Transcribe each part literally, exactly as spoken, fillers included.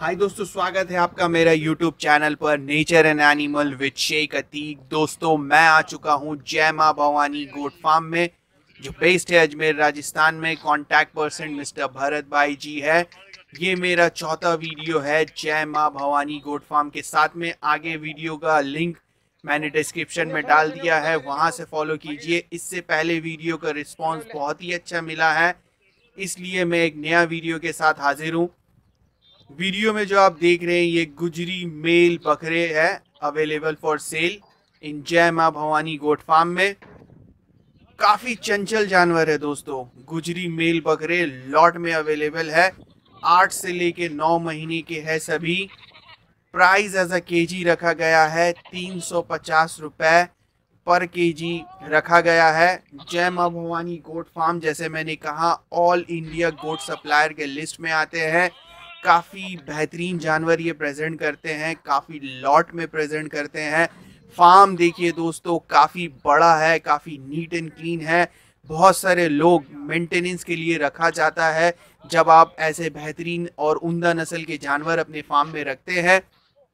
हाय दोस्तों, स्वागत है आपका मेरा यूट्यूब चैनल पर nature and animal with Sheikh Atiq. दोस्तों, मैं आ चुका हूँ जय माँ भवानी गोट फार्म में, जो बेस्ड है अजमेर राजस्थान में। कॉन्टैक्ट पर्सन मिस्टर भरत भाई जी है। ये मेरा चौथा वीडियो है जय माँ भवानी गोट फार्म के साथ में। आगे वीडियो का लिंक मैंने डिस्क्रिप्शन में डाल दिया है, वहां से फॉलो कीजिए। इससे पहले वीडियो का रिस्पॉन्स बहुत ही अच्छा मिला है, इसलिए मैं एक नया वीडियो के साथ हाजिर हूँ। वीडियो में जो आप देख रहे हैं ये गुजरी मेल बकरे हैं, अवेलेबल फॉर सेल इन जय माँ भवानी गोट फार्म में। काफी चंचल जानवर है दोस्तों। गुजरी मेल बकरे लॉट में अवेलेबल है। आठ से लेके नौ महीने के है सभी। प्राइस एज अ केजी रखा गया है तीन सौ पचास रुपए पर केजी रखा गया है। जय माँ भवानी गोट फार्म, जैसे मैंने कहा, ऑल इंडिया गोट सप्लायर के लिस्ट में आते हैं। काफ़ी बेहतरीन जानवर ये प्रेजेंट करते हैं, काफ़ी लॉट में प्रेजेंट करते हैं। फार्म देखिए दोस्तों, काफ़ी बड़ा है, काफ़ी नीट एंड क्लीन है। बहुत सारे लोग मेंटेनेंस के लिए रखा जाता है। जब आप ऐसे बेहतरीन और उम्दा नस्ल के जानवर अपने फार्म में रखते हैं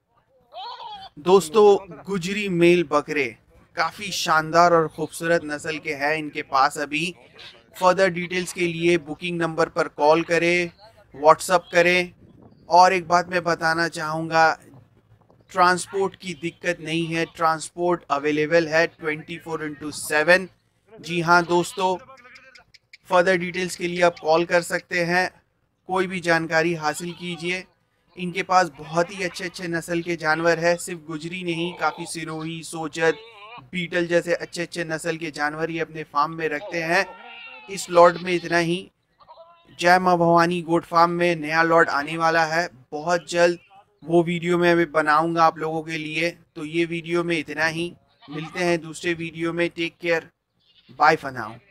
दोस्तों, गुजरी मेल बकरे काफ़ी शानदार और खूबसूरत नस्ल के हैं इनके पास। अभी फर्दर डिटेल्स के लिए बुकिंग नंबर पर कॉल करें, व्हाट्सअप करें। और एक बात मैं बताना चाहूँगा, ट्रांसपोर्ट की दिक्कत नहीं है, ट्रांसपोर्ट अवेलेबल है ट्वेंटी फोर इंटू सेवन। जी हाँ दोस्तों, फर्दर डिटेल्स के लिए आप कॉल कर सकते हैं, कोई भी जानकारी हासिल कीजिए। इनके पास बहुत ही अच्छे अच्छे नस्ल के जानवर है, सिर्फ गुजरी नहीं, काफ़ी सिरोही, सोजत, बीटल जैसे अच्छे अच्छे नस्ल के जानवर ये अपने फार्म में रखते हैं। इस लॉट में इतना ही। जय माँ भवानी गोट फार्म में नया लॉट आने वाला है बहुत जल्द, वो वीडियो मैं अभी बनाऊंगा आप लोगों के लिए। तो ये वीडियो में इतना ही, मिलते हैं दूसरे वीडियो में। Take care, bye for now.